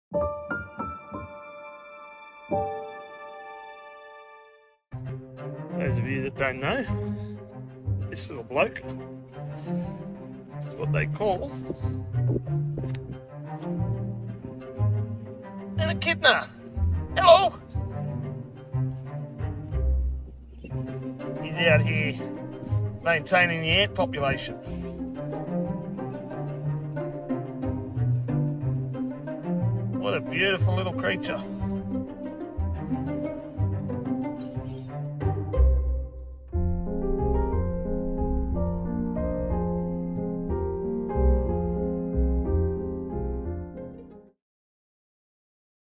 Those of you that don't know, this little bloke is what they call an echidna. Hello! He's out here maintaining the ant population. What a beautiful little creature.